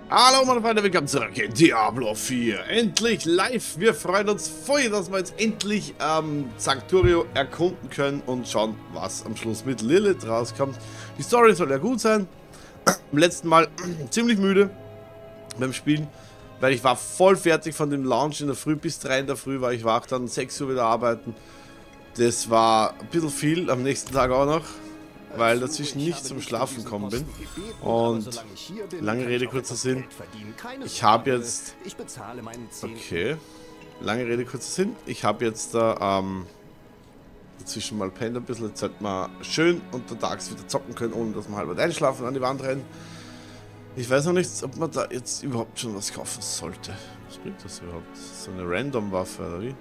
Hallo meine Freunde, willkommen zurück in Diablo 4. Endlich live. Wir freuen uns voll, dass wir jetzt endlich Sancturio erkunden können und schauen, was am Schluss mit Lilith rauskommt. Die Story soll ja gut sein. Beim letzten Mal ziemlich müde beim Spielen, weil ich war voll fertig von dem Launch in der Früh. Bis 3 in der Früh war ich wach, dann 6 Uhr wieder arbeiten. Das war ein bisschen viel, am nächsten Tag auch noch, weil dazwischen nicht zum Schlafen gekommen bin. Und lange Rede, kurzer Sinn, ich habe jetzt... Okay, lange Rede, kurzer Sinn, ich habe jetzt da dazwischen mal pennt ein bisschen, jetzt sollte man schön untertags wieder zocken können, ohne dass man halb einschlafen und an die Wand rennen. Ich weiß noch nicht, ob man da jetzt überhaupt schon was kaufen sollte. Was bringt das überhaupt? So eine Random-Waffe oder wie?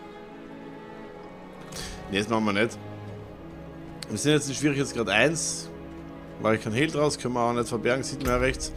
Ne, das machen wir nicht. Wir sind jetzt in Schwierigkeitsgrad 1, weil ich kein Heal draus, können wir auch nicht verbergen, sieht man ja rechts.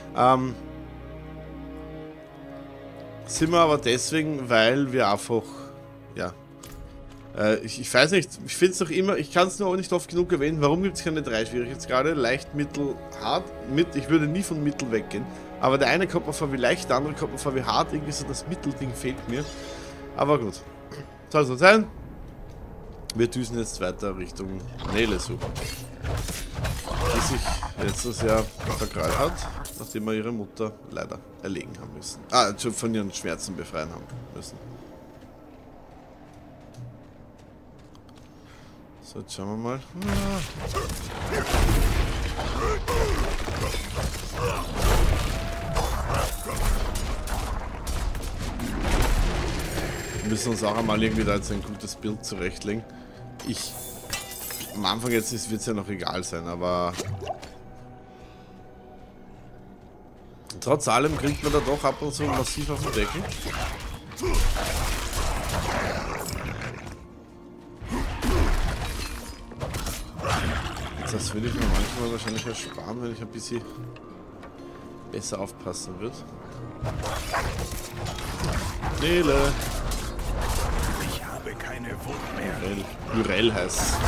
Sind wir aber deswegen, weil wir einfach, ja, ich weiß nicht, ich finde es doch immer, ich kann es nur auch nicht oft genug erwähnen, warum gibt es keine 3 Schwierigkeitsgrade, leicht, mittel, hart, ich würde nie von mittel weggehen, aber der eine kommt mir vor wie leicht, der andere kommt mir vor wie hart, irgendwie so das Mittelding fehlt mir, aber gut, soll so sein. Wir düsen jetzt weiter Richtung Nele suchen, die sich letztes Jahr verkrallt hat, nachdem wir ihre Mutter leider erlegen haben müssen. Schon von ihren Schmerzen befreien haben müssen. So, jetzt schauen wir mal. Wir müssen uns auch einmal irgendwie da jetzt ein gutes Bild zurechtlegen. Am Anfang jetzt wird es ja noch egal sein, aber trotz allem kriegt man da doch ab und zu massiv auf den Deckel. Das würde ich mir manchmal wahrscheinlich ersparen, wenn ich ein bisschen besser aufpassen würde. Nele! Keine Wut mehr. Lyrel heißt es.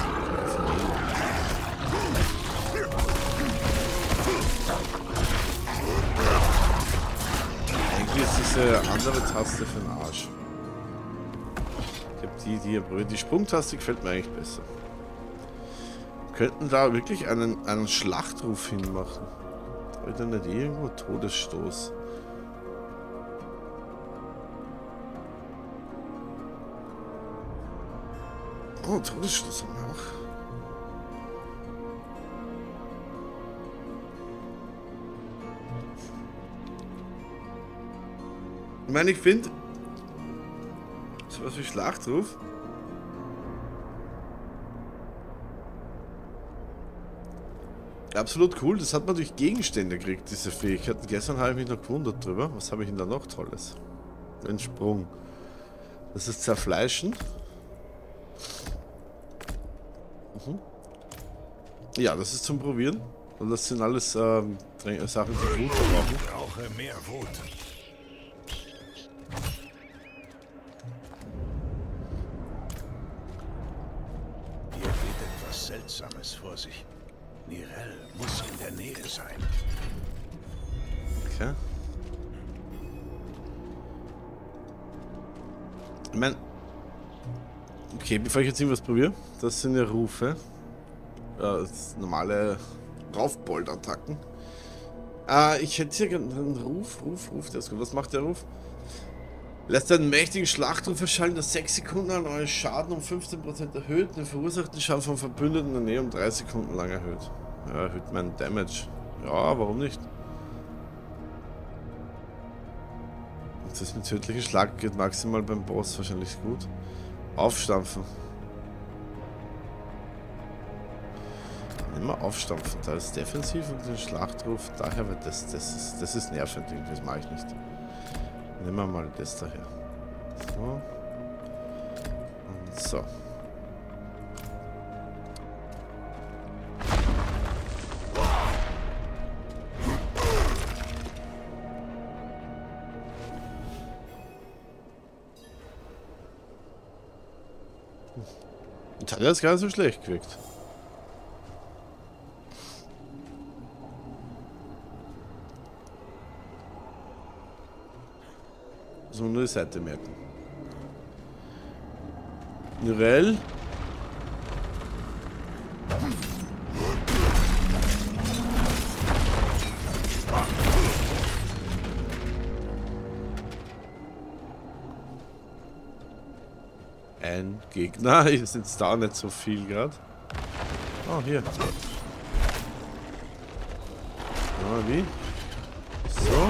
Eigentlich ist diese andere Taste für den Arsch. Ich habe die hier probiert. Die Sprungtaste gefällt mir eigentlich besser. Wir könnten da wirklich einen Schlachtruf hinmachen. Oder nicht irgendwo Todesstoß. Oh, Todesstoß haben wir auch. Ich meine, ich finde sowas wie Schlachtruf absolut cool. Das hat man durch Gegenstände gekriegt, diese Fähigkeiten. Gestern habe ich mich noch gewundert drüber. Was habe ich denn da noch Tolles? Ein Sprung. Das ist Zerfleischen. Ja, das ist zum Probieren. Und das sind alles Sachen, die Wut brauchen. Ich brauche mehr Wut. Hier geht etwas Seltsames vor sich. Nirel muss in der Nähe sein. Okay. Ich meine... Okay, bevor ich jetzt irgendwas probiere, das sind ja Rufe. Das normale Raufbold-Attacken. Ich hätte hier einen Ruf, der ist gut. Was macht der Ruf? Lässt einen mächtigen Schlachtruf erschallen, der 6 Sekunden an euren Schaden um 15% erhöht, den verursachten Schaden von Verbündeten in der Nähe um 3 Sekunden lang erhöht. Ja, erhöht meinen Damage. Ja, warum nicht? Das mit tödlichen Schlag geht maximal beim Boss wahrscheinlich gut. Aufstampfen. Immer aufstampfen, da ist defensiv und den Schlachtruf, daher wird das ist nervend, das mache ich nicht. Nehmen wir mal das daher. So. Und so. Und hat er das gar nicht so schlecht gewirkt. Muss man nur die Seite merken. Nirel. Ein Gegner. Ist jetzt da nicht so viel gerade. Oh, hier. Ja, wie? So. So.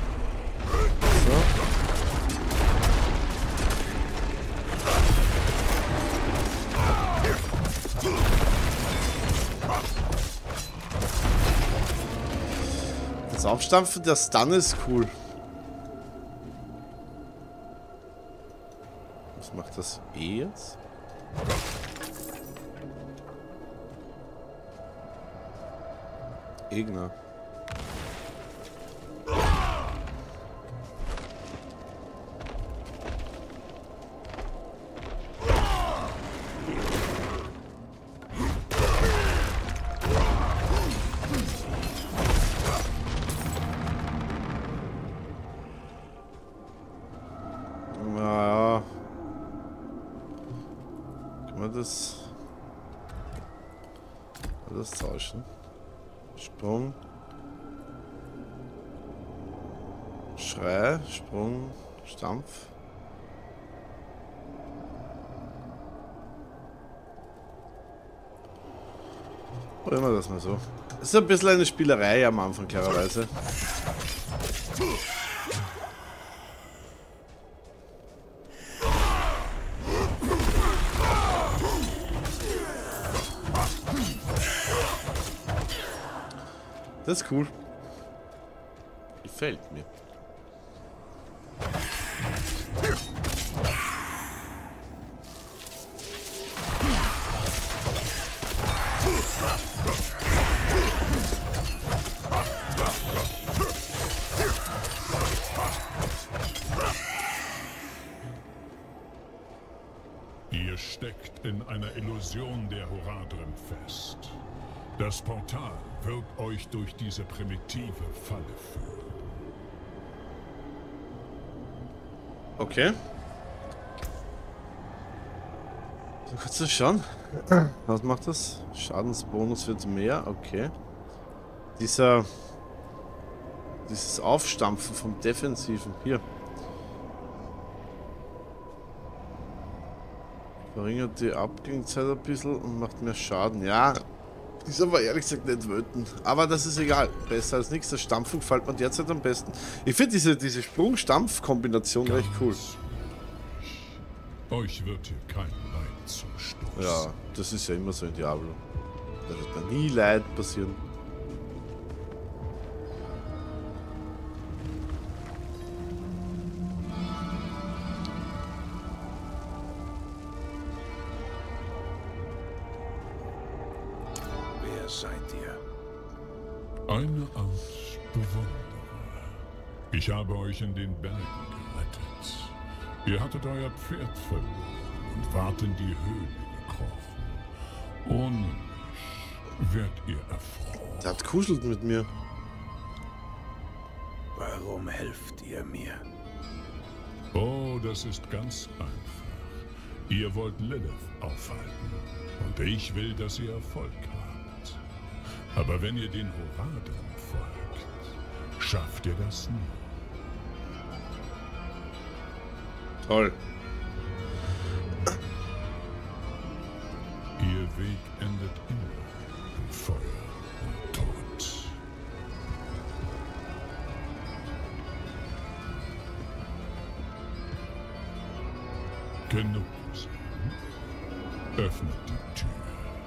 Das Aufstampfen der Stun ist cool. Was macht das jetzt? Gegner. Naja. Kann man das tauschen? Sprung. Schrei, Sprung, Stampf. Oder immer das mal so. Das ist ein bisschen eine Spielerei am Anfang, klarerweise. Das ist cool. Gefällt mir. Ihr steckt in einer Illusion der Horadrim fest. Das Portal wird euch durch diese primitive Falle führen. Okay. So, kannst du schauen? Was macht das? Schadensbonus wird mehr, okay. Dieses Aufstampfen vom Defensiven. Hier. Verringert die Abklingzeit ein bisschen und macht mehr Schaden. Ja, ist aber ehrlich gesagt nicht wöten. Aber das ist egal. Besser als nichts. Das Stampfen gefällt mir derzeit am besten. Ich finde diese Sprung-Stampf-Kombination recht cool. Euch wird hier kein Leid zustoßen. Ja, das ist ja immer so in Diablo. Da wird da nie Leid passieren. Seid ihr? Eine Art Bewunderer. Ich habe euch in den Bergen gerettet. Ihr hattet euer Pferd verloren und wart in die Höhle gekrochen. Ohne mich werdet ihr erfroren. Der hat kuschelt mit mir. Warum helft ihr mir? Oh, das ist ganz einfach. Ihr wollt Lilith aufhalten. Und ich will, dass ihr Erfolg habt. Aber wenn ihr den Horadrim folgt, schafft ihr das nie. Toll. Ihr Weg endet immer in Feuer und Tod. Genug gesehen. Öffnet die Tür.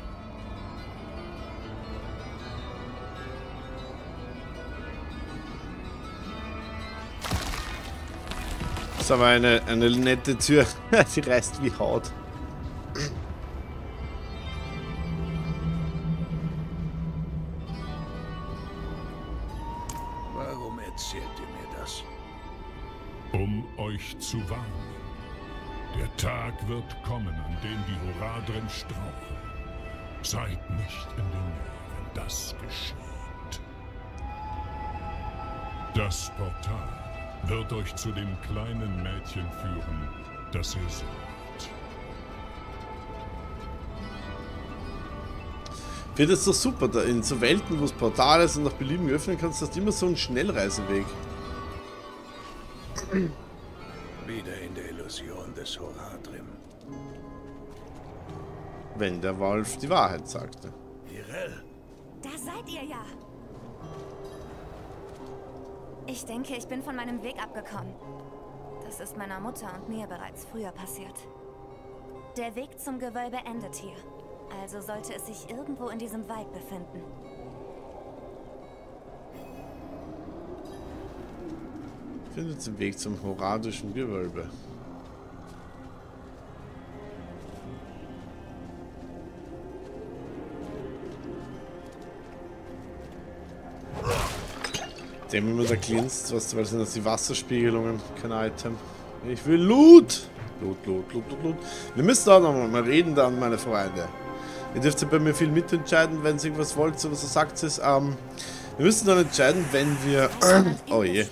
Das ist aber eine nette Tür. Sie reißt wie Haut. Warum erzählt ihr mir das? Um euch zu warnen. Der Tag wird kommen, an dem die Horadrim straucheln. Seid nicht in der Nähe, wenn das geschieht. Das Portal wird euch zu dem kleinen Mädchen führen, das ihr sucht. Ich finde das doch super, da in so Welten, wo es Portale ist und nach Belieben öffnen kannst, hast du immer so einen Schnellreiseweg. Wieder in der Illusion des Horadrim. Wenn der Wolf die Wahrheit sagte. Nirel, Da seid ihr ja. Ich denke, ich bin von meinem Weg abgekommen. Das ist meiner Mutter und mir bereits früher passiert. Der Weg zum Gewölbe endet hier. Also sollte es sich irgendwo in diesem Wald befinden. Findet den Weg zum horadischen Gewölbe. Dem immer da glänzt, was sind das, die Wasserspiegelungen, kein Item. Ich will Loot! Loot. Wir müssen da noch mal reden dann, meine Freunde. Ihr dürft ja bei mir viel mitentscheiden, wenn ihr irgendwas wollt, so sagt es. Wir müssen dann entscheiden, wenn wir... oh je.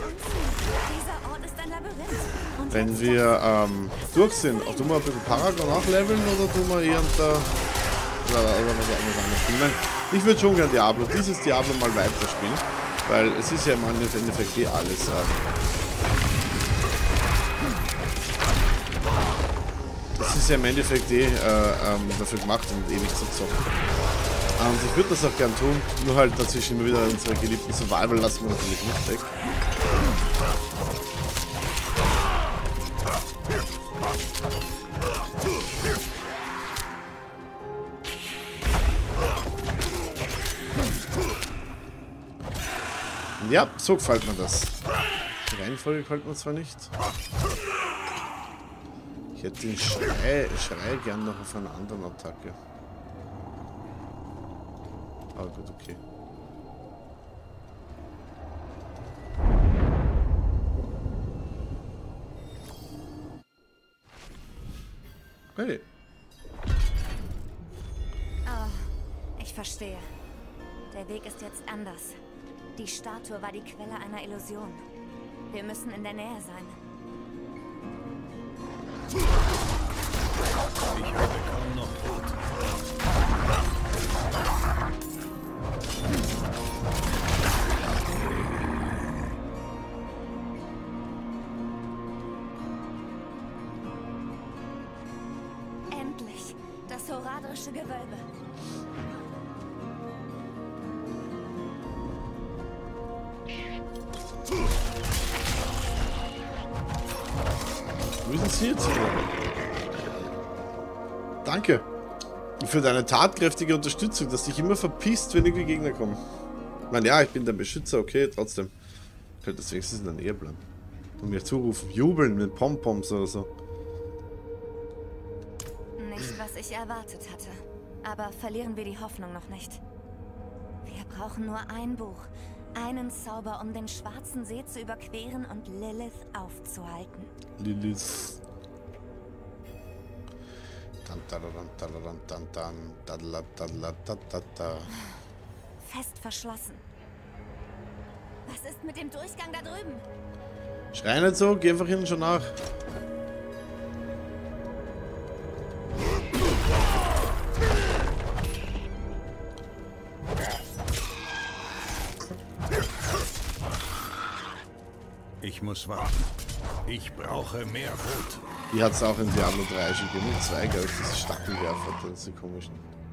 Wenn wir durch sind. Auch tun wir ein bisschen Paragon nachleveln oder tun wir eher unter... Oder was anderes spielen? Ich würde schon gerne Diablo, dieses Diablo mal weiterspielen. Weil es ist ja im Endeffekt eh alles. Es ist ja im Endeffekt eh dafür gemacht, um ewig zu zocken. Und ich würde das auch gern tun, nur halt dazwischen immer wieder unsere geliebten Survival lassen wir natürlich nicht weg. Ja, so gefällt mir das. Die Reihenfolge gefällt mir zwar nicht. Ich hätte den Schrei gern noch auf einer anderen Attacke. Aber gut, okay. Hey. Oh, ich verstehe. Der Weg ist jetzt anders. Die Statue war die Quelle einer Illusion. Wir müssen in der Nähe sein. ich habe kaum noch Brot. Endlich! Das horadrische Gewölbe. Wie ist es hier jetzt? Danke für deine tatkräftige Unterstützung, dass dich immer verpisst, wenn irgendwie Gegner kommen. Ich meine, ja, ich bin dein Beschützer, okay, trotzdem. Ich könnte das wenigstens in der Nähe bleiben. Und mir zurufen, jubeln mit Pompoms oder so. Nicht, was ich erwartet hatte. Aber verlieren wir die Hoffnung noch nicht. Wir brauchen nur ein Buch. Einen Zauber, um den Schwarzen See zu überqueren und Lilith aufzuhalten. Lilith. Fest verschlossen. Was ist mit dem Durchgang da drüben? Schrei nicht so, geh einfach hin und schon nach. Ich muss warten. Ich brauche mehr Brot. Die hat es auch in Diablo 3 schon gegeben. 2, glaube ich, diese Stachelwerfer, das ist die komischen.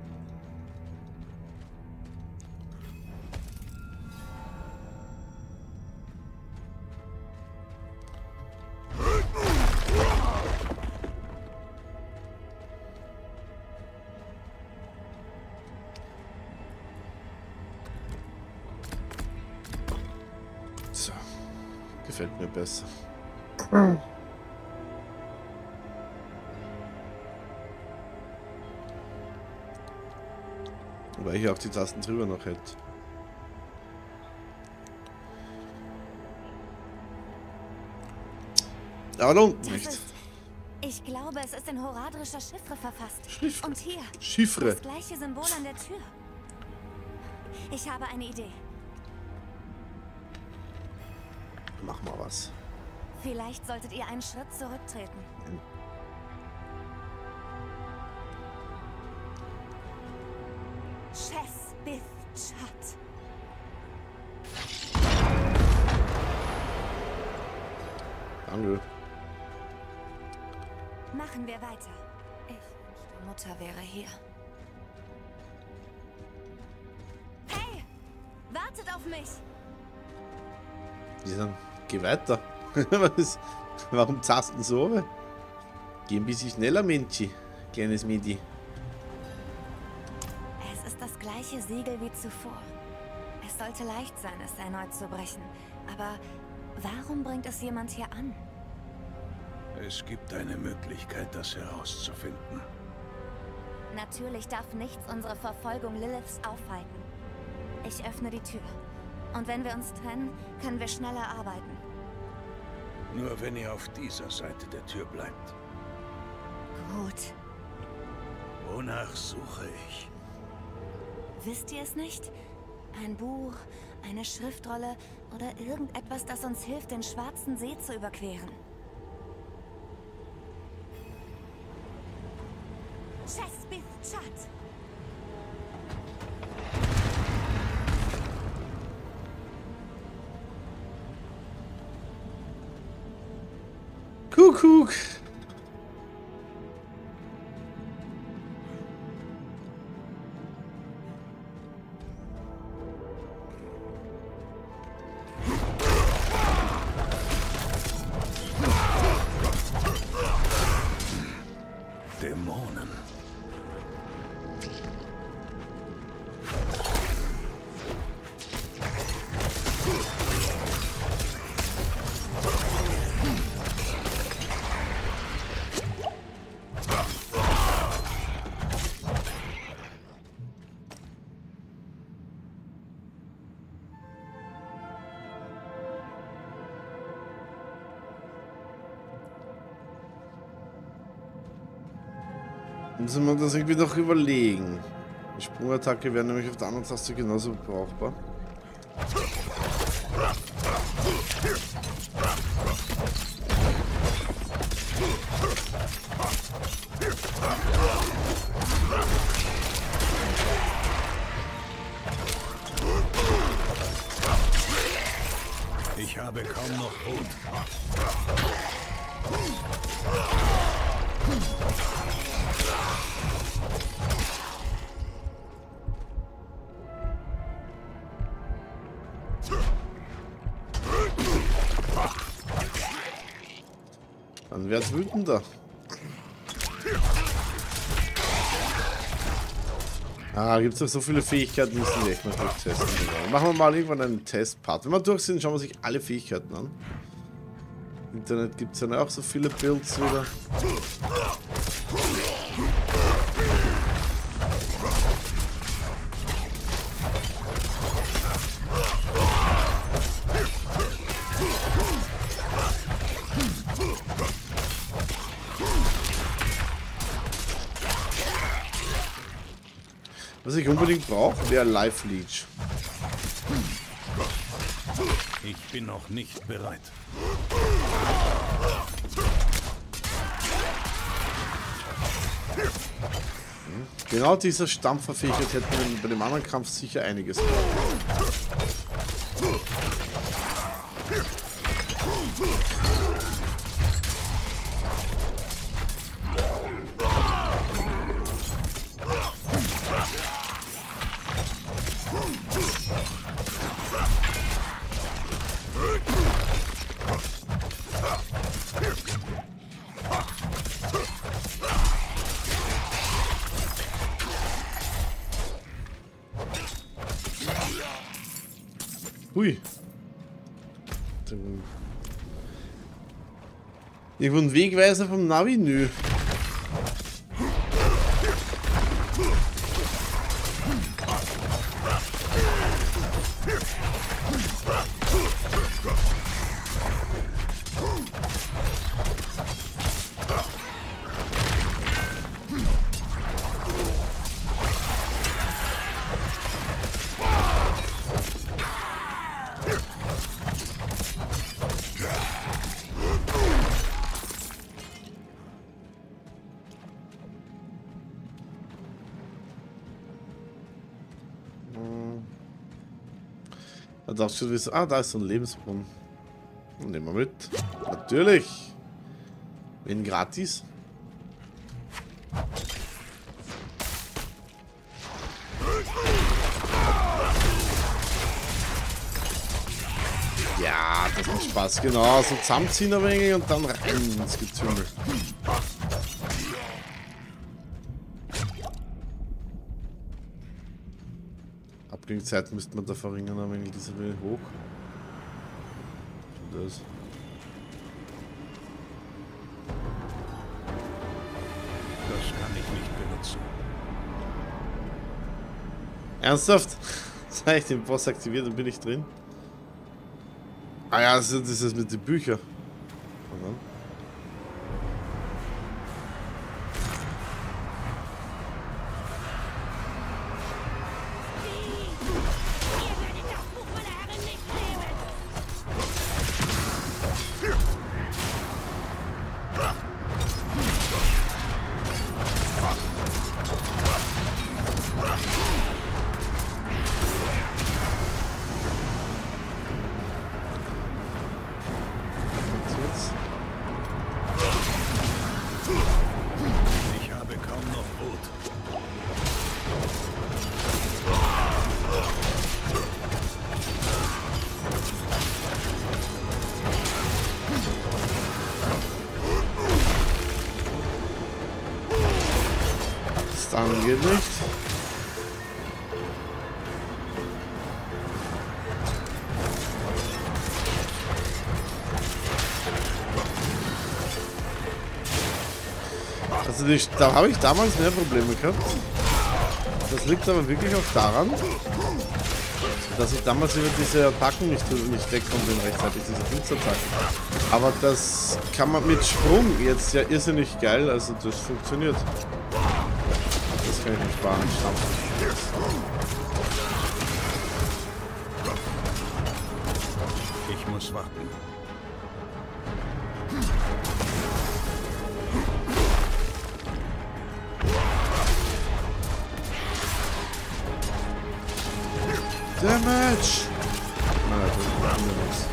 So, gefällt mir besser. Weil ich auch die Tasten drüber noch hätte. Aber lohnt nicht. Ich glaube, es ist in horadrischer Chiffre verfasst. Chiffre. Und hier. Chiffre. Das gleiche Symbol an der Tür. Ich habe eine Idee. mach mal was. Vielleicht solltet ihr einen Schritt zurücktreten. Chesbith Chat. Danke. Machen wir weiter. Ich wünschte, Mutter wäre hier. Hey! Wartet auf mich! Die sagen, geh weiter. Was? Warum zasten so? Geh ein bisschen schneller, Menschi. Kleines Midi. Es ist das gleiche Siegel wie zuvor. Es sollte leicht sein, es erneut zu brechen. Aber warum bringt es jemand hier an? Es gibt eine Möglichkeit, das herauszufinden. Natürlich darf nichts unsere Verfolgung Liliths aufhalten. Ich öffne die Tür. Und wenn wir uns trennen, können wir schneller arbeiten. Nur wenn ihr auf dieser Seite der Tür bleibt. Gut. Wonach suche ich? Wisst ihr es nicht? Ein Buch, eine Schriftrolle oder irgendetwas, das uns hilft, den Schwarzen See zu überqueren. Chesbith Chat. Kuckuck. Dämonen. Müssen wir das irgendwie noch überlegen. Die Sprungattacke wäre nämlich auf der anderen Taste genauso brauchbar. Ich habe kaum noch Ruhe. Dann wär's wütender. Ah, gibt es noch so viele Fähigkeiten, müssen wir echt mal durchtesten. Machen wir mal irgendwann einen Testpart. Wenn wir durch sind, schauen wir sich alle Fähigkeiten an. Im Internet gibt es ja auch so viele Builds wieder. Was ich unbedingt brauche, wäre Life Leech. Ich bin noch nicht bereit. Genau dieser Stampferfähigkeit hätten wir bei dem anderen Kampf sicher einiges gebraucht. Hui. Irgendwo ein Wegweiser vom Navi? Nö. Da darfst du wissen. Ah, da ist so ein Lebensbrunnen. Nehmen wir mit. Natürlich. Wenn gratis. Ja, das macht Spaß. Genau, so zusammenziehen ein wenig und dann rein ins Gezüngel. Abklingzeit müsste man da verringern, ein wenig diese Welle hoch. Das. Das kann ich nicht benutzen. Ernsthaft? Jetzt habe ich den Boss aktiviert und bin ich drin. Ah ja, das ist mit den Büchern. Mhm. Ich habe kaum noch Brot. Dann geht nicht. Also da habe ich damals mehr Probleme gehabt. Das liegt aber wirklich auch daran, dass ich damals über diese Attacken nicht wegkommen bin rechtzeitig, diese Blitzattacken. Aber das kann man mit Sprung jetzt ja irrsinnig geil, also das funktioniert. Das kann ich nicht sparen. Ich muss warten. Damage! Na, das machen wir nichts.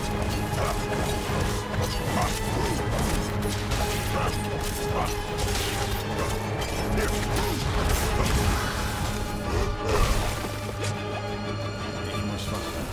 Ich muss warten.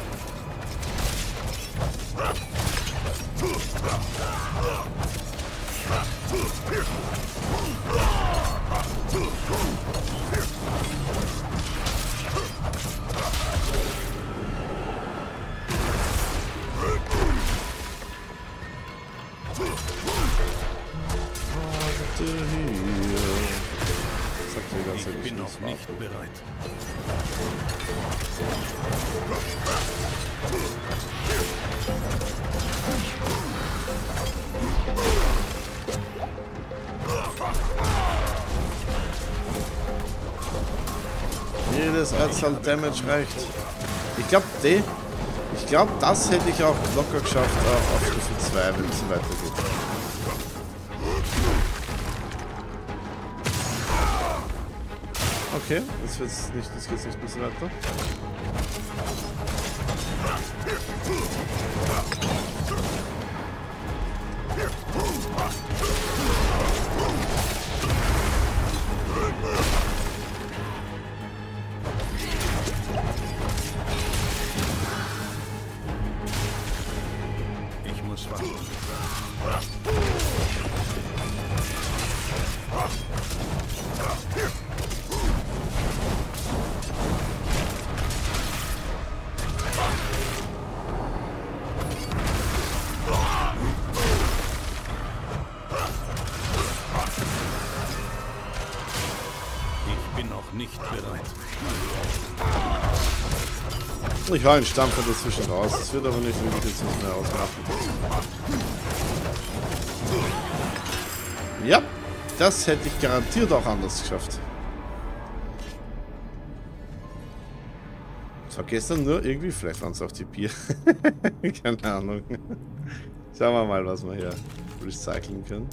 Ich bin noch nicht bereit. Jedes Einzel Damage reicht. Ich glaube, das hätte ich auch locker geschafft auf Stufe 2, wenn es so weitergeht. Okay, das geht nicht bis weiter. Ich muss warten. Ich bin noch nicht bereit. Ich hau einen Stampfer dazwischen raus. Das wird aber nicht wirklich jetzt nicht mehr ausmachen. Ja, das hätte ich garantiert auch anders geschafft. Das war gestern nur irgendwie, vielleicht waren es auch die Bier. Keine Ahnung. Schauen wir mal, was wir hier recyceln können.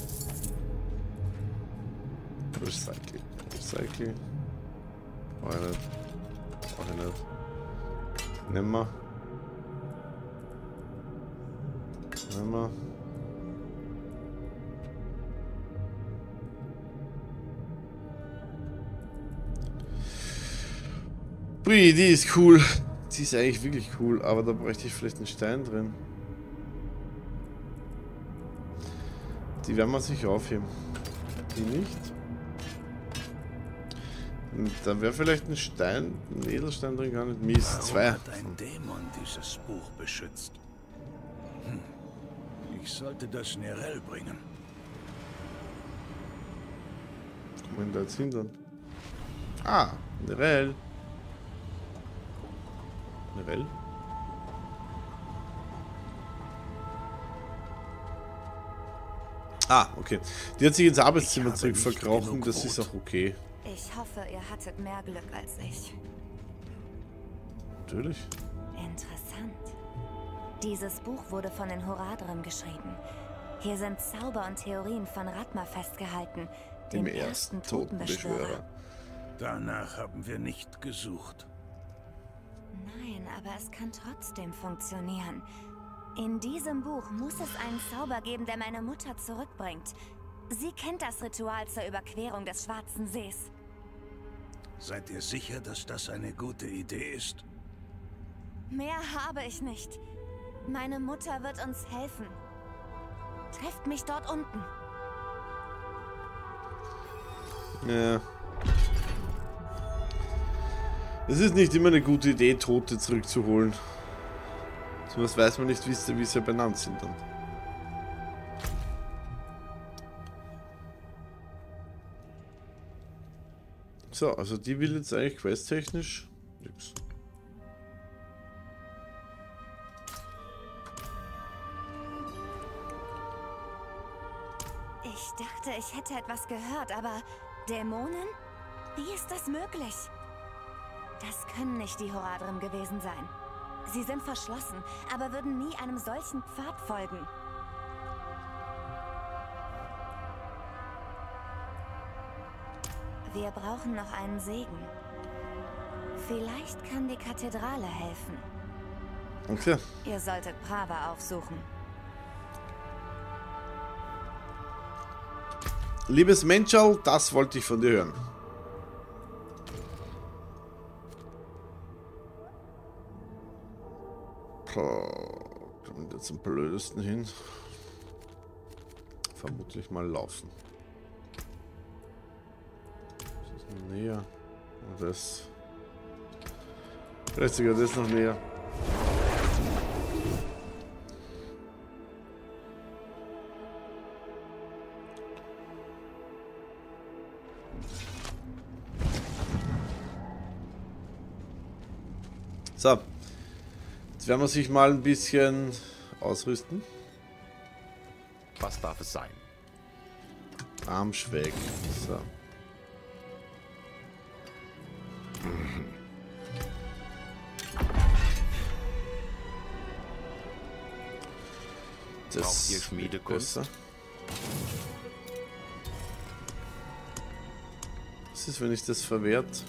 Recycling. Auch nicht. Nehmen wir. Wenn wir Ui, die ist cool. Die ist eigentlich wirklich cool, aber da bräuchte ich vielleicht einen Stein drin. Die werden wir sich aufheben. Die nicht. Und da wäre vielleicht ein Stein, ein Edelstein drin, gar nicht mies. Zwei. Hat ein Dämon dieses Buch beschützt? Ich sollte das Nirel bringen. Wo kommen wir da jetzt hin dann? Ah, Nirel. Nirel? Ah, okay. Die hat sich ins Arbeitszimmer zurück verkrochen, das ist auch okay. Ich hoffe, ihr hattet mehr Glück als ich. Natürlich. Interessant. Dieses Buch wurde von den Horadrim geschrieben. Hier sind Zauber und Theorien von Ratma festgehalten, dem ersten Totenbeschwörer. Danach haben wir nicht gesucht. Nein, aber es kann trotzdem funktionieren. In diesem Buch muss es einen Zauber geben, der meine Mutter zurückbringt. Sie kennt das Ritual zur Überquerung des Schwarzen Sees. Seid ihr sicher, dass das eine gute Idee ist? Mehr habe ich nicht. Meine Mutter wird uns helfen. Trefft mich dort unten. Ja. Es ist nicht immer eine gute Idee, Tote zurückzuholen. Sonst weiß man nicht, wie sie benannt sind dann. So, also die will jetzt eigentlich questtechnisch nix. Ich dachte, ich hätte etwas gehört, aber Dämonen? Wie ist das möglich? Das können nicht die Horadrim gewesen sein. Sie sind verschlossen, aber würden nie einem solchen Pfad folgen. Wir brauchen noch einen Segen. Vielleicht kann die Kathedrale helfen. Okay. Ihr solltet Prava aufsuchen. Liebes Menschal, das wollte ich von dir hören. Kommt jetzt am blödesten hin. Vermutlich mal laufen. Das ist noch näher. Und das. Vielleicht sogar das noch näher. So. Jetzt werden wir sich mal ein bisschen ausrüsten. Was darf es sein? Armschwäg. So. Das Braucht ihr Schmiedekunst? besser. Was ist, wenn ich das verwehrt?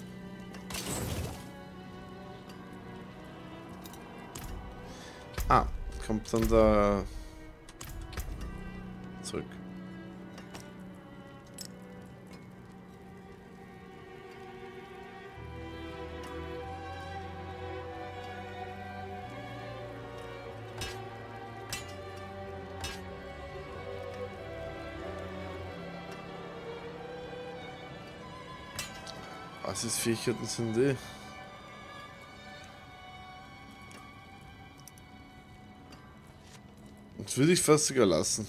Ah, kommt dann da zurück. Was ist Fähigkeiten sind die? Das würde ich fast sogar lassen.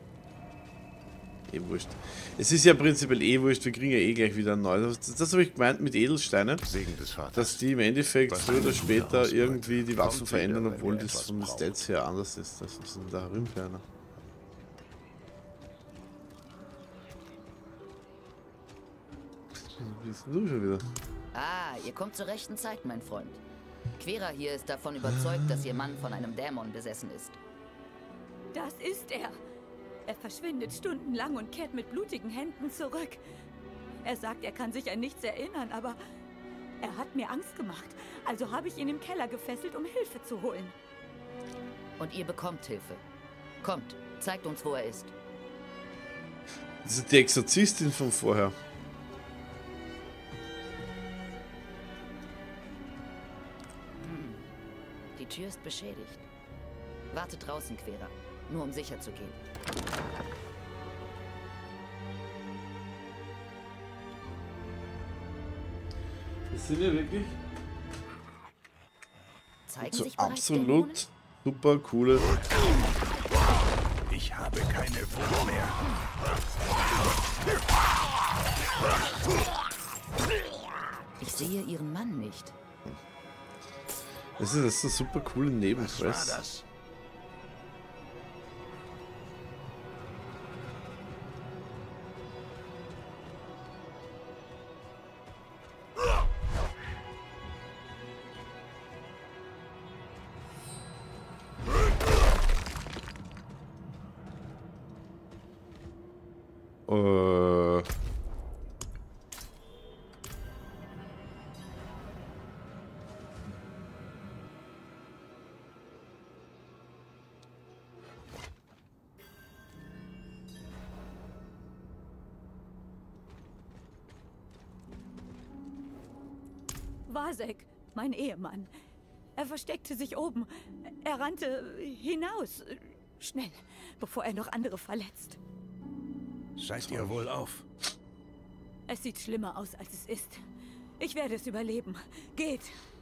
Eh wurscht. Es ist ja prinzipiell eh wurscht, wir kriegen ja eh gleich wieder ein neues. Das habe ich gemeint mit Edelsteinen, Segen des Vaters. dass die im Endeffekt früher oder später Ausbeute. irgendwie die Waffen Kommt verändern, wieder, wenn obwohl ihr das etwas von den braucht. Stats her anders ist. Das ist da herumferner. Wie bist denn du schon wieder? Ah, ihr kommt zur rechten Zeit, mein Freund. Quera hier ist davon überzeugt, dass ihr Mann von einem Dämon besessen ist. Das ist er. Er verschwindet stundenlang und kehrt mit blutigen Händen zurück. Er sagt, er kann sich an nichts erinnern, aber er hat mir Angst gemacht. Also habe ich ihn im Keller gefesselt, um Hilfe zu holen. Und ihr bekommt Hilfe. Kommt, zeigt uns, wo er ist. Das ist die Exorzistin von vorher. Die Tür ist beschädigt. Warte draußen, Quera. Nur um sicher zu gehen. Das sind ja wirklich Zeigen so sich bereits absolut super coole. Ich habe keine Wut mehr. Ich sehe ihren Mann nicht. Das ist eine super coole Was war Nebenquest. das? Vasek, mein Ehemann. Er versteckte sich oben. Er rannte hinaus. Schnell, bevor er noch andere verletzt. Seid ihr wohl auf? Es sieht schlimmer aus, als es ist. Ich werde es überleben. Geht!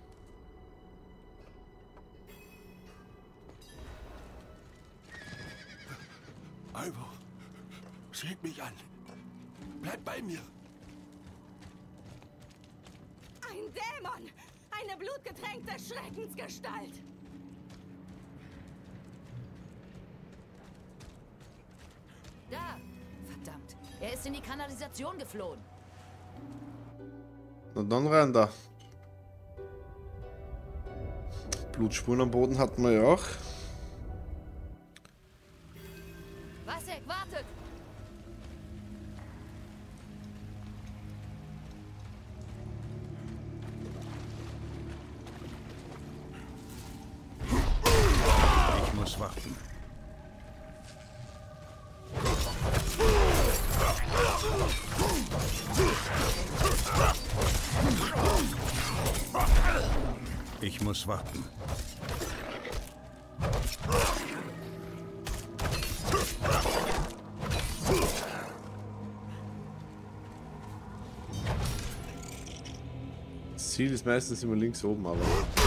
Ivor, seht mich an. Bleibt bei mir. Ein Dämon! Eine blutgetränkte Schreckensgestalt! Da! Verdammt! Er ist in die Kanalisation geflohen. Na dann rein da. Blutspuren am Boden hatten wir ja auch. Vasek, wartet! Ich muss warten. Ich muss warten. Das Ziel ist meistens immer links oben, aber.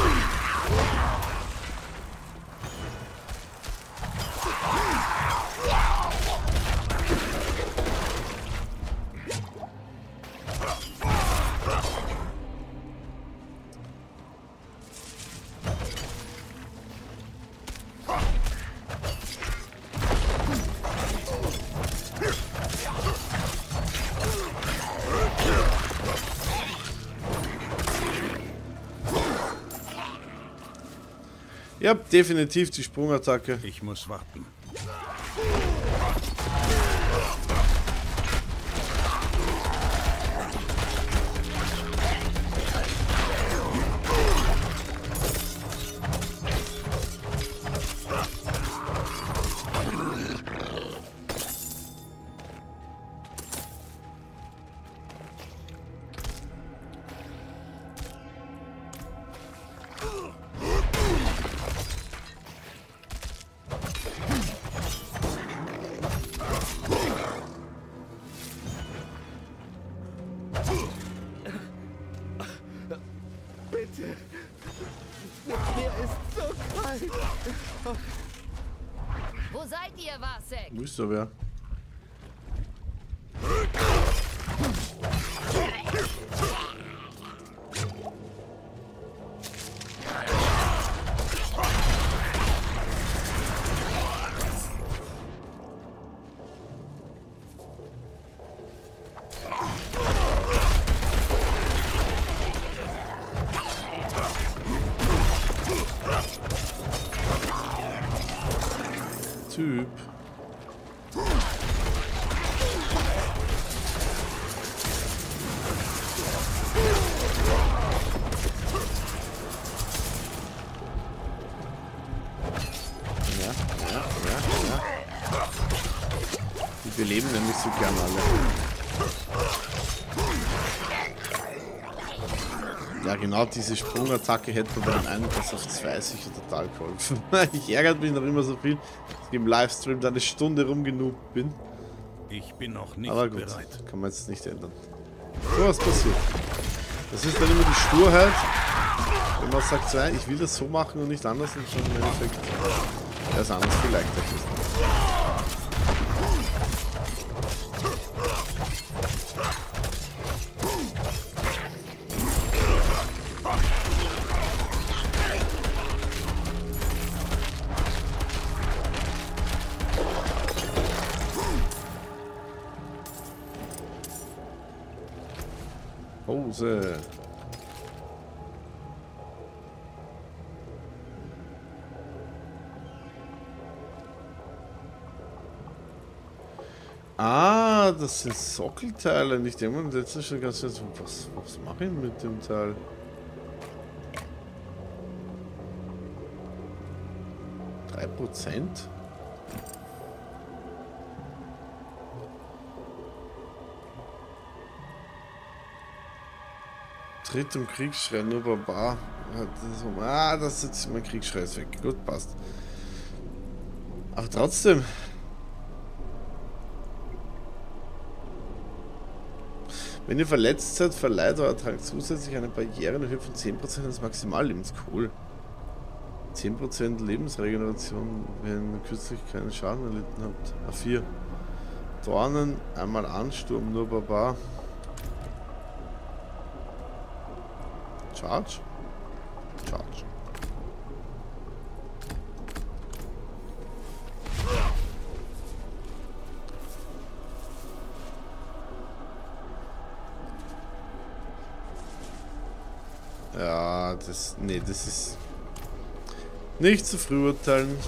Ja, definitiv die Sprungattacke. Ich muss warten. Wo seid ihr, Vasek? Wo ist der wer? Typ. Ja. so gerne alle. Ja, genau diese Sprungattacke hätte mir bei dem einen Pass auf 2 sicher total geholfen. Ich ärgere mich noch immer so viel, dass ich im Livestream da eine Stunde rumgenugt bin. Ich bin noch nicht Aber gut, bereit. kann man jetzt nicht ändern. So was passiert. Das ist dann immer die Sturheit, wenn man sagt, so, ich will das so machen und nicht anders, und schon im Endeffekt das anders viel leichter ist. Hose. Ah, das sind Sockelteile, nicht immer im letzten schon ganz was mache ich mit dem Teil? %? Tritt um Kriegsschrei, nur Barbar. Das ist jetzt mein Kriegsschrei ist weg. Gut, passt. Aber trotzdem. Wenn ihr verletzt seid, verleiht euer Trank zusätzlich eine Barriere in Höhe von 10% des Maximallebens. Cool. 10% Lebensregeneration, wenn kürzlich keinen Schaden erlitten habt. A4. Dornen, einmal Ansturm, nur Barbar. Charge? Charge. Ja, das... Nee, das ist... Nicht zu früh urteilen.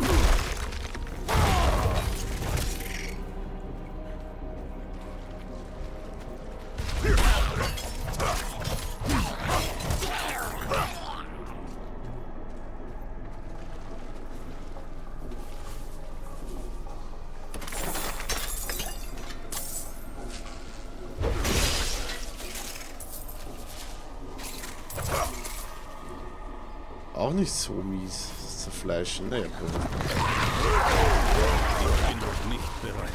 Auch nicht so mies, das Zerfleischen. Naja, gut. Ich bin noch nicht bereit.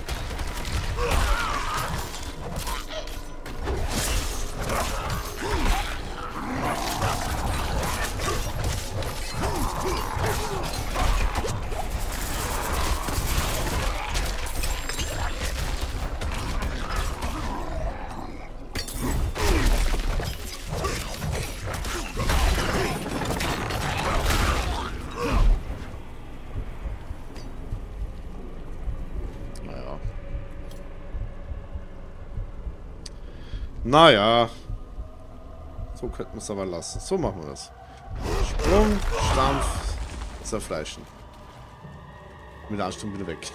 Naja. So könnten wir es aber lassen. So machen wir das. Sprung, Stampf, zerfleischen. Mit Ansturm wieder weg.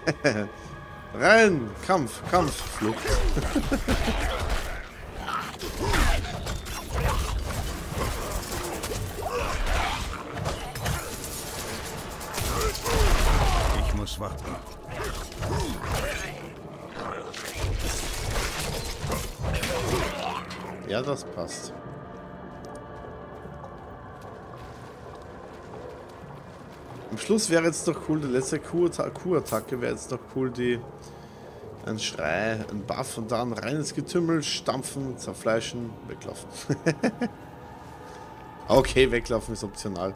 Rein! Kampf, Kampf, Flucht. Ich muss warten. Ja, das passt. Am Schluss wäre jetzt doch cool, die letzte Q-Attacke wäre jetzt doch cool, ein Schrei, ein Buff und dann rein ins Getümmel, stampfen, zerfleischen, weglaufen. Okay, weglaufen ist optional.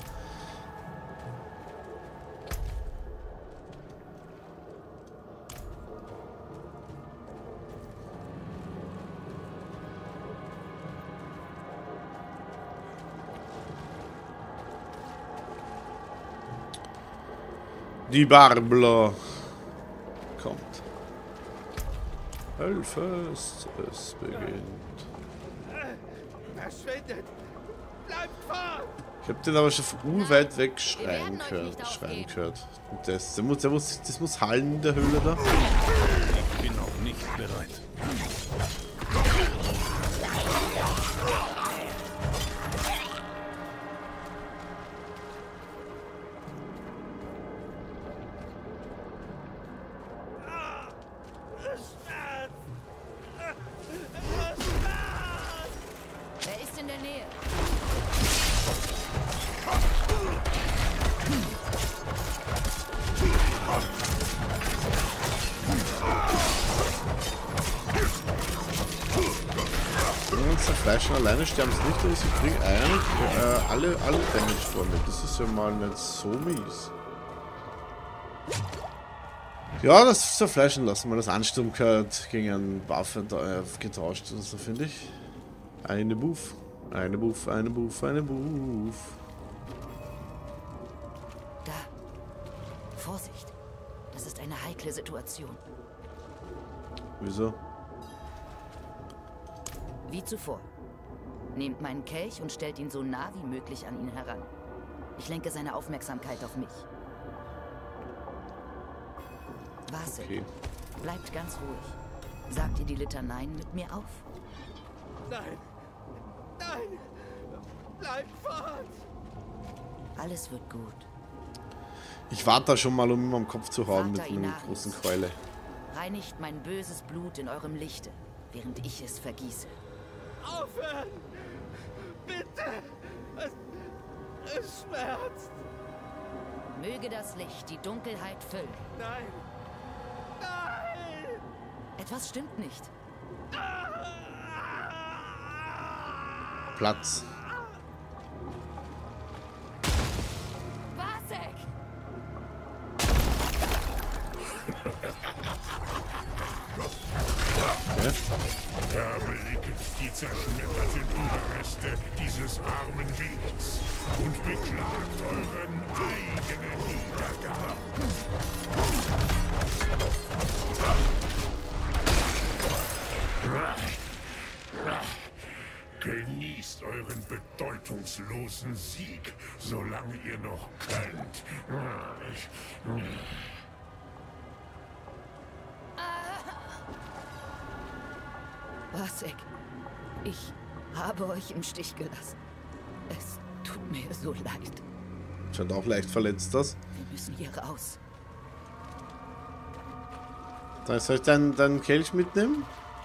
Die Barbler kommt. Hölfest, es beginnt. Verschwindet! Bleibt fort! Ich hab den aber schon von urweit weg schreien gehört. Und das muss hallen in der Höhle da. Ich bin noch nicht bereit. zerfleischen alleine sterben sie nicht, aber sie kriegen eigentlich alle Damage vor mir. Das ist ja mal nicht so mies. Ja, das zerfleischen lassen wir. Das Ansturm gehört gegen eine Waffe getauscht. So finde ich. Eine Buff. Eine Buff, eine Buff, eine Buff. Da. Vorsicht. Das ist eine heikle Situation. Wieso? Wie zuvor. Nehmt meinen Kelch und stellt ihn so nah wie möglich an ihn heran. Ich lenke seine Aufmerksamkeit auf mich. Vasek, Okay. bleibt ganz ruhig. Sagt ihr die Litaneien mit mir auf? Nein! Nein! Bleib fort! Alles wird gut. Ich warte da schon mal, um ihm am Kopf zu hauen mit Vater meiner Inarius, großen Keule. reinigt mein böses Blut in eurem Lichte, während ich es vergieße. Aufhören! Bitte! Es schmerzt! Möge das Licht die Dunkelheit füllen. Nein! Nein! Etwas stimmt nicht. Platz. Vasek! Erblickt die zerschmetterten Überreste dieses armen Wichts und beklagt euren eigenen Niedergang. Genießt euren bedeutungslosen Sieg, solange ihr noch könnt. Vasek, ich habe euch im Stich gelassen. Es tut mir so leid. Scheint auch leicht verletzt, das. Wir müssen hier raus. Da soll ich deinen Kelch mitnehmen?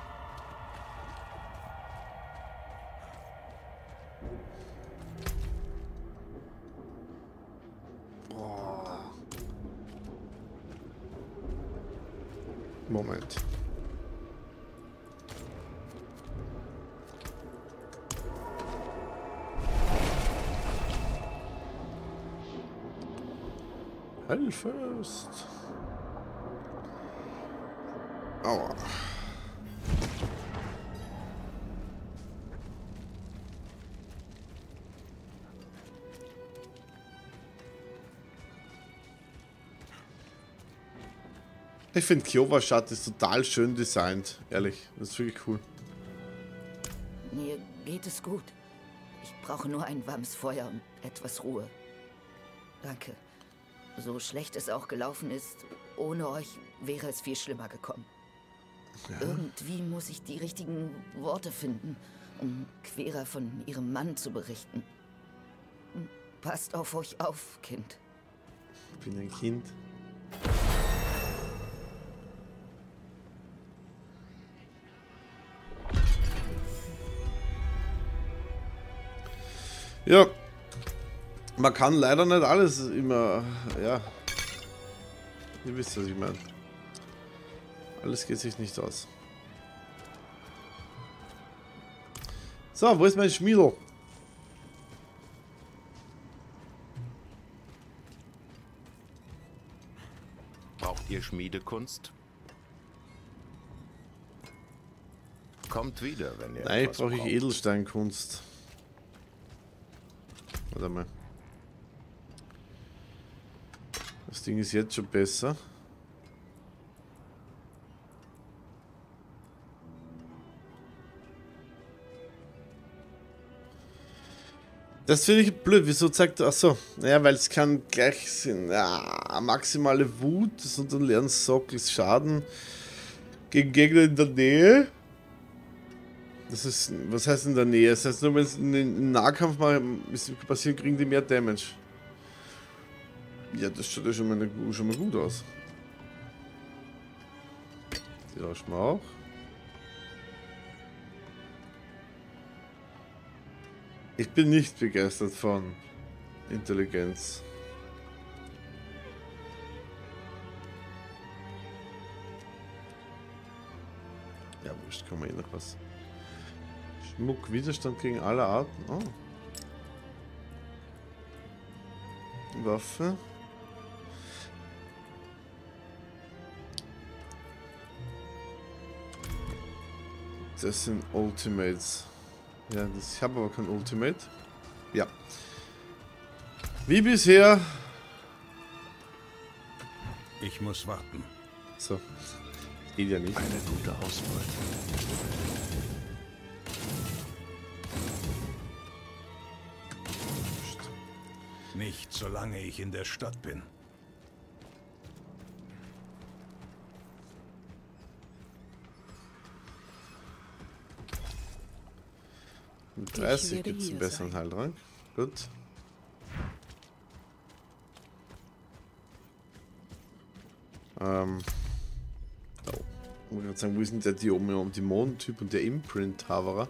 Boah. Moment. Hellfest. Aua. Ich finde Kjova-Stadt ist total schön designt, ehrlich. Das ist wirklich cool. Mir geht es gut. Ich brauche nur ein warmes Feuer und etwas Ruhe. Danke. So schlecht es auch gelaufen ist, ohne euch wäre es viel schlimmer gekommen. Ja. Irgendwie muss ich die richtigen Worte finden, um Quera von ihrem Mann zu berichten. Passt auf euch auf, Kind. Ich bin ein Kind. Ja, man kann leider nicht alles immer, ja, ihr wisst, was ich meine. Alles geht sich nicht aus. So, wo ist mein Schmiedel? Braucht ihr Schmiedekunst? Kommt wieder, wenn ihr Nein, etwas brauche ich braucht. Edelsteinkunst. Warte mal. Das Ding ist jetzt schon besser. Das finde ich blöd. Wieso zeigt er? Achso. Naja, weil es kann gleich sind. Ja, maximale Wut, das unterleeren Sockels Schaden gegen Gegner in der Nähe. Das ist. Was heißt in der Nähe? Das heißt nur, wenn es in Nahkampf mal passiert, kriegen die mehr Damage. Ja, das schaut ja schon mal gut aus. Die tauschen wir auch. Ich bin nicht begeistert von Intelligenz. Ja, wurscht, kann man eh noch was. Muck, Widerstand gegen alle Arten. Oh. Waffe. Das sind Ultimates. Ja, ich habe aber kein Ultimate. Ja. Wie bisher. Ich muss warten. So. Geht ja nicht. Eine gute Ausbeute. Nicht solange ich in der Stadt bin. Mit 30 gibt es einen besseren Heilrang. Gut. Da oben. Ich muss gerade sagen, wo ist denn der Dämonen-Typ und der Imprint-Haverer?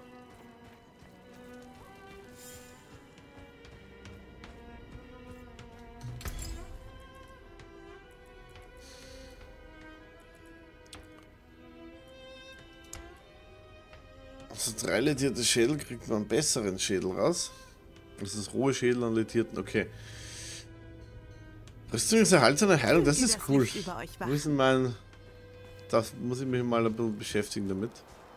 Also 3 ledierte Schädel kriegt man einen besseren Schädel raus. Das ist rohe Schädel an ledierten, okay. Rüstung ist erhaltene Heilung, das ist cool. Wo ist denn mein... Das muss ich mich mal ein bisschen beschäftigen damit.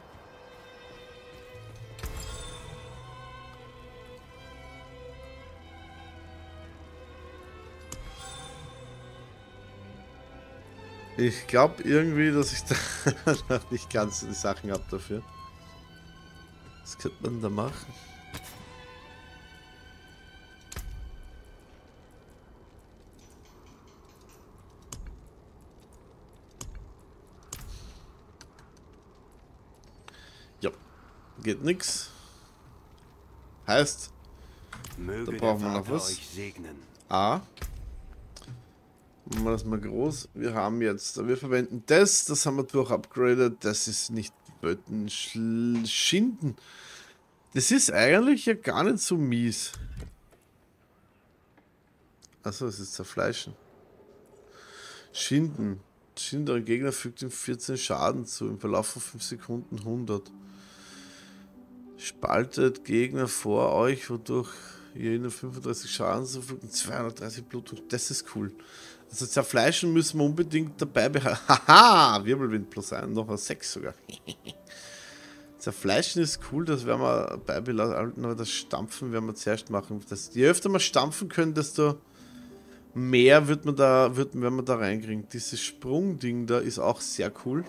Ich glaube irgendwie, dass ich da noch nicht ganz die Sachen habe dafür. Was könnte man da machen? Ja, geht nix. Heißt, da brauchen wir noch was. A. Machen wir das mal groß. Wir haben jetzt, wir verwenden das haben wir durch upgraded. Das ist nicht Schinden. Das ist eigentlich ja gar nicht so mies. Achso, es ist Zerfleischen. Schinden. Schindere Gegner fügt ihm 14 Schaden zu. Im Verlauf von 5 Sekunden 100. Spaltet Gegner vor euch, wodurch ihr ihnen 35 Schaden zufügt und 230 Blutung. Das ist cool. Also Zerfleischen müssen wir unbedingt dabei behalten. Haha! Wirbelwind plus 1, noch ein 6 sogar. Zerfleischen ist cool, das werden wir beibehalten, aber das Stampfen werden wir zuerst machen. Je öfter wir stampfen können, desto mehr werden wir da reinkriegen. Dieses Sprungding da ist auch sehr cool.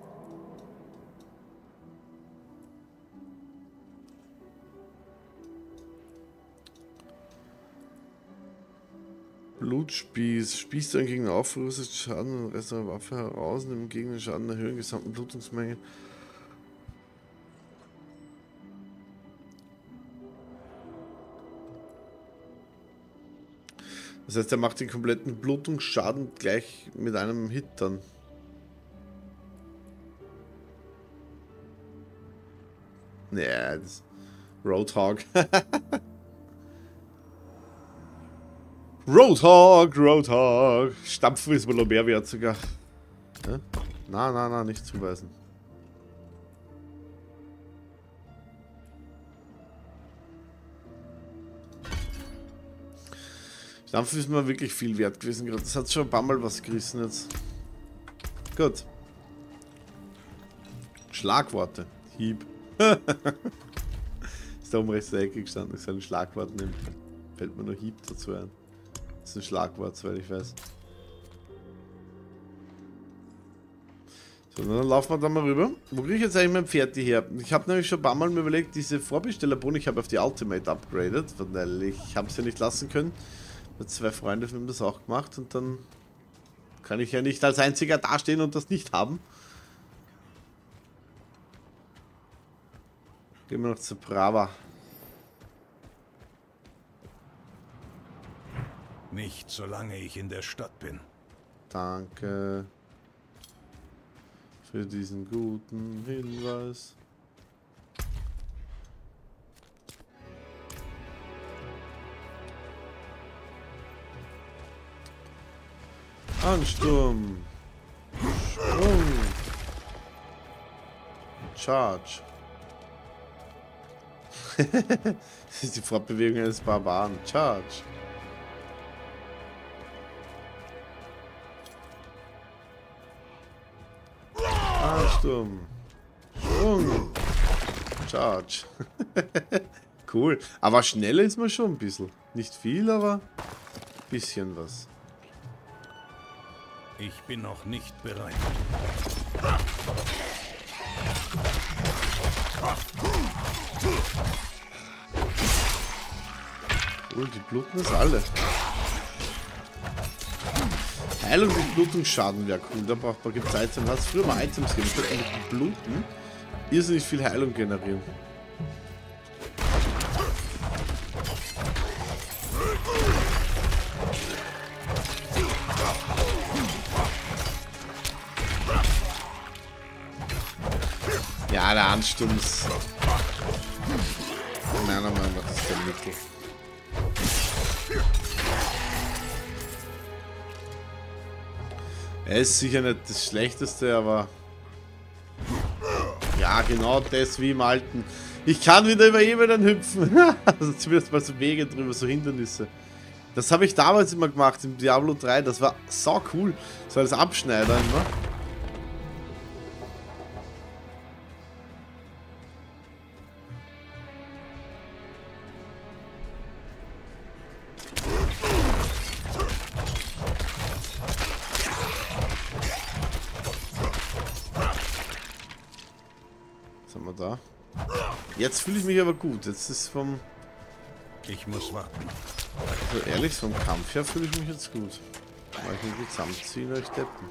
Blutspieß. Spießt einen Gegner auf, verursacht Schaden und Rest der Waffe heraus, nimmt dem Gegner Schaden erhöhen, gesamten Blutungsmenge. Das heißt, er macht den kompletten Blutungsschaden gleich mit einem Hit dann. Naja, das Roadhog. Roadhog. Stampfen ist wohl noch mehr wert sogar. Ja? Na, nicht zuweisen. Stampfen ist mir wirklich viel wert gewesen gerade. Das hat schon ein paar Mal was gerissen jetzt. Gut. Schlagworte. Hieb. Ist da oben rechts in der Ecke gestanden. Ich soll ein Schlagwort nehmen. Fällt mir nur Hieb dazu ein. Das ist ein Schlagwort, soweit ich weiß. So, dann laufen wir da mal rüber. Wo kriege ich jetzt eigentlich mein Pferd her? Ich habe nämlich schon ein paar Mal mir überlegt, diese Vorbestellerbohnen, ich habe auf die Ultimate upgraded, weil ich habe es ja nicht lassen können. Mit 2 Freunden haben das auch gemacht und dann kann ich ja nicht als einziger dastehen und das nicht haben. Gehen wir noch zu Brava. Nicht solange ich in der Stadt bin. Danke für diesen guten Hinweis. Ansturm. Sprung. Charge. Das ist die Fortbewegung eines Barbaren. Charge. Ansturm. Sprung. Charge. Cool. Aber schneller ist man schon ein bisschen. Nicht viel, aber ein bisschen was. Ich bin noch nicht bereit. Cool, die bluten das alle. Heilung und Blutungsschaden wäre cool. Da braucht man Zeit. Dann hat es früher mal Items gegeben. Ich könnte mit Bluten irrsinnig viel Heilung generieren. Ja, der Ansturm ist meiner Meinung nach ist der Mittel. Er ist sicher nicht das Schlechteste, aber ja, genau das wie im Alten. Ich kann wieder über Ebenen hüpfen. Also zumindest mal so Wege drüber, so Hindernisse. Das habe ich damals immer gemacht im Diablo 3. Das war so cool. So als Abschneider immer. Da. Jetzt fühle ich mich aber gut. Jetzt ist vom... Ich muss warten. Also ehrlich, vom Kampf her fühle ich mich jetzt gut. Mal ich mich zusammenziehen, euch deppen.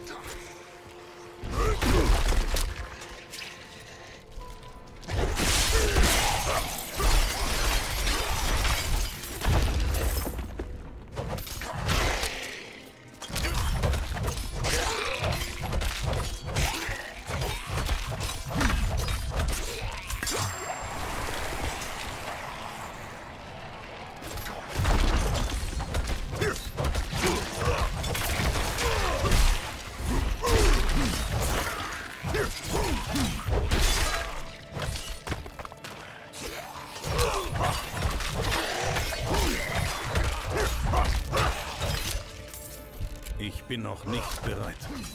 Ich bin noch nicht bereit.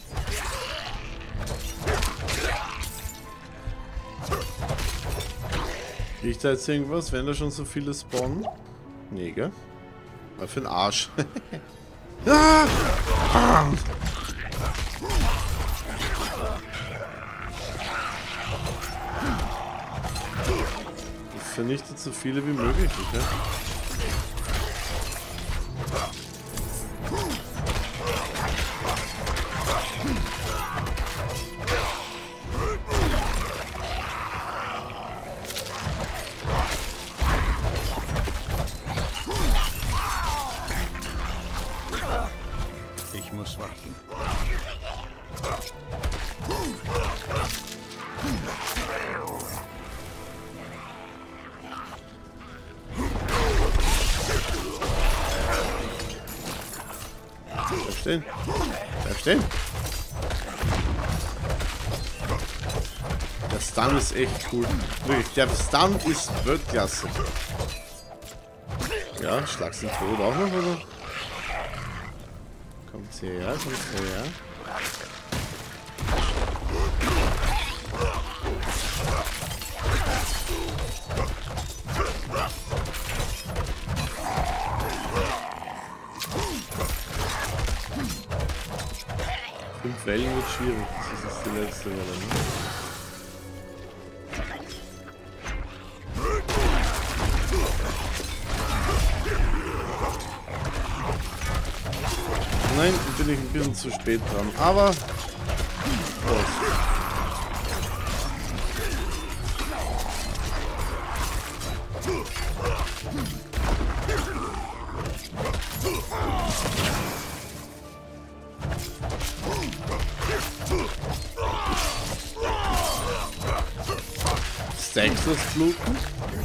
Kriegt da jetzt irgendwas, wenn da schon so viele spawnen? Nee, gell? Mal für den Arsch. Ah! Ah! Ich vernichte so viele wie möglich, okay? Ich muss warten. Bleib stehen. Bleib stehen. Der Stun ist echt cool. Wirklich, der Stun ist Weltklasse. Ja, schlagst den Tod auch noch, oder? Kommt's hierher, kommt's hierher. Fünf Wellen wird schwierig, das ist die letzte Welle, ne? Nein, bin ich ein bisschen zu spät dran, aber los. Stackst das Bluten?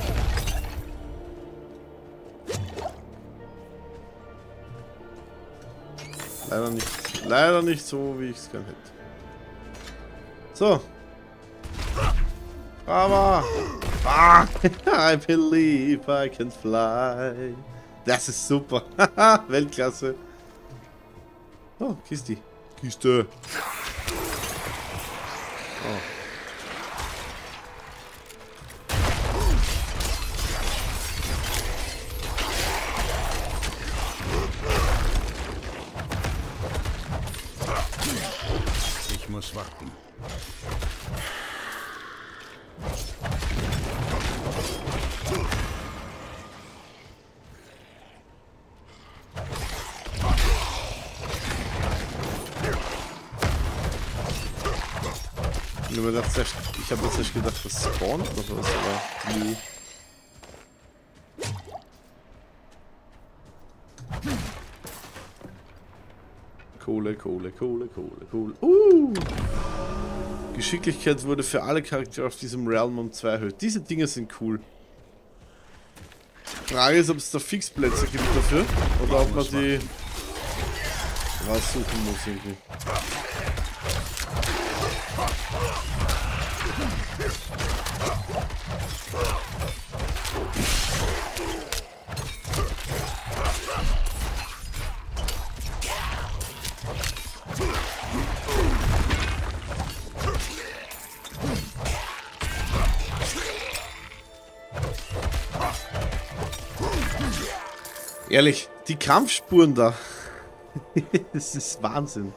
Leider nicht so, wie ich es gern hätte. So. Aber Ah, I believe I can fly. Das ist super. Weltklasse. Oh, Kiste. Kiste. Oh. Ich muss warten. Ich habe jetzt echt gedacht, das spawnt oder was, aber nee. Kohle. Geschicklichkeit wurde für alle Charaktere auf diesem Realm um 2 erhöht. Diese Dinge sind cool. Frage ist, ob es da Fixplätze gibt dafür oder ob man die raussuchen muss irgendwie. Ehrlich, die Kampfspuren da. Das ist Wahnsinn.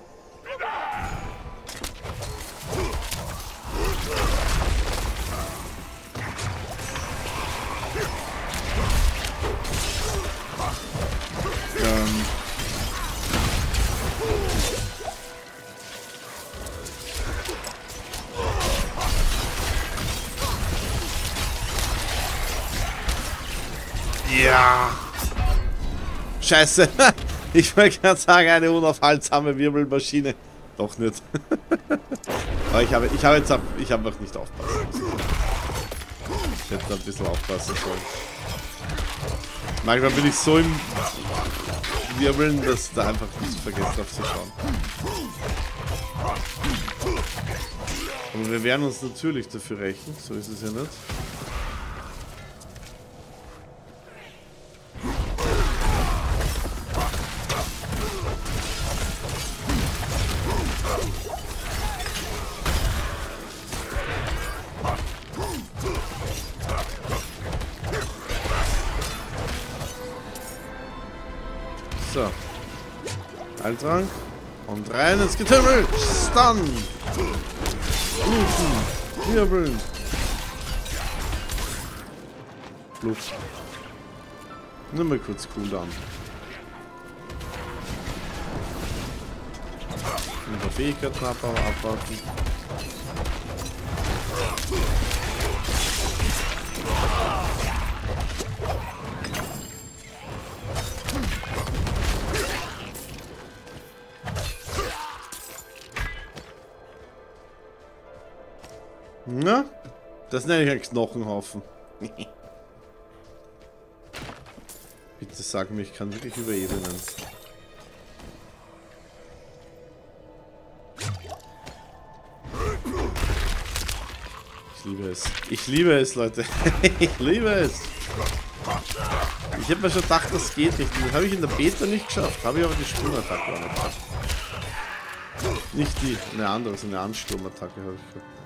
Ja. Scheiße. Ich wollte gerade sagen, eine unaufhaltsame Wirbelmaschine. Doch nicht. Aber ich habe noch nicht aufpassen müssen. Ich hätte da ein bisschen aufpassen sollen. Manchmal bin ich so im Wirbeln, dass da einfach nicht vergessen aufzuschauen. Aber wir werden uns natürlich dafür rächen, so ist es ja nicht. So. Heiltrank. Und rein ins Getümmel. Stun. Bluten. Wirbeln. Blut. Nimm mal kurz Cooldown. Ein paar Fähigkeiten abwarten. Na, das nenne ich einen Knochenhaufen. Bitte sag mir, ich kann wirklich über Ebenen. Ich liebe es. Ich liebe es, Leute. Ich liebe es. Ich hätte mir schon gedacht, das geht nicht. Das habe ich in der Beta nicht geschafft. Habe ich aber die Sturmattacke auch nicht geschafft. Nicht die, eine andere, so eine Ansturmattacke habe ich gehabt.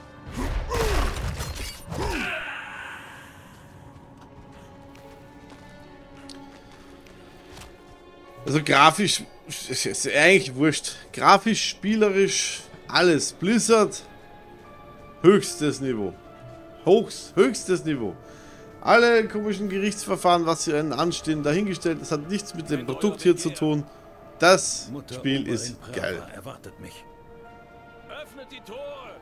Also grafisch, ist eigentlich wurscht. Grafisch, spielerisch, alles. Blizzard, höchstes Niveau. Höchstes Niveau. Alle komischen Gerichtsverfahren, was hier anstehen, dahingestellt. Das hat nichts mit dem Produkt hier zu tun. Das Spiel ist geil. Erwartet mich. Öffnet die Tore!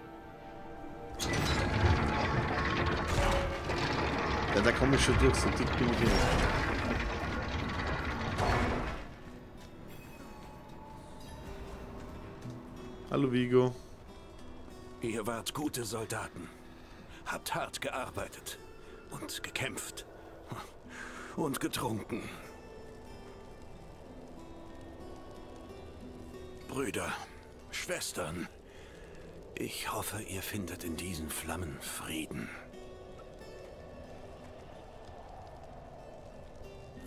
Ja, da komme ich schon durch, so dick bin ich hin. Hallo Vigo. Ihr wart gute Soldaten. Habt hart gearbeitet. Und gekämpft. Und getrunken. Brüder, Schwestern. Ich hoffe, ihr findet in diesen Flammen Frieden.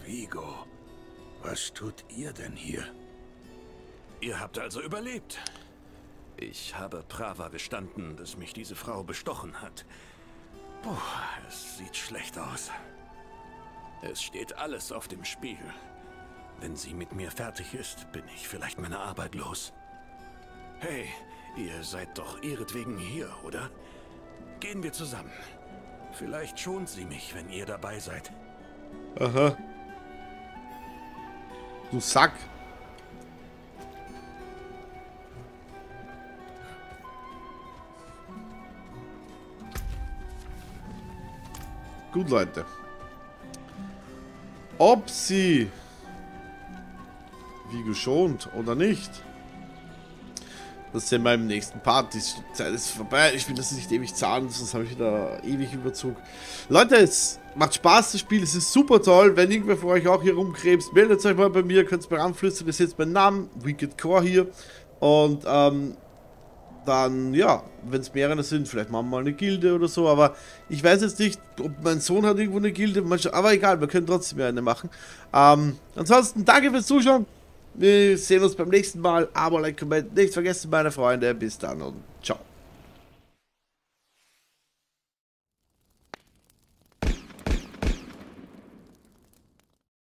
Vigo, was tut ihr denn hier? Ihr habt also überlebt. Ich habe Prava gestanden, dass mich diese Frau bestochen hat. Puh, es sieht schlecht aus. Es steht alles auf dem Spiel. Wenn sie mit mir fertig ist, bin ich vielleicht meine Arbeit los. Hey, ihr seid doch ihretwegen hier, oder? Gehen wir zusammen. Vielleicht schont sie mich, wenn ihr dabei seid. Aha. Du Sack. Gut, Leute. Ob sie wie geschont oder nicht, das sehen wir im nächsten Part. Die Zeit ist vorbei. Ich will das nicht ewig zahlen, sonst habe ich wieder ewig Überzug. Leute, es macht Spaß, das Spiel. Es ist super toll. Wenn irgendwer von euch auch hier rumkrebst, meldet euch mal bei mir. Könnt es mir anflüstern. Das ist jetzt mein Name. Wicked Core hier. Und dann, ja, wenn es mehrere sind, vielleicht machen wir mal eine Gilde oder so. Aber ich weiß jetzt nicht, ob mein Sohn hat irgendwo eine Gilde. Aber egal, wir können trotzdem eine machen. Ansonsten, danke fürs Zuschauen. Wir sehen uns beim nächsten Mal. Abo, Like, Comment. Nicht vergessen, meine Freunde. Bis dann und ciao.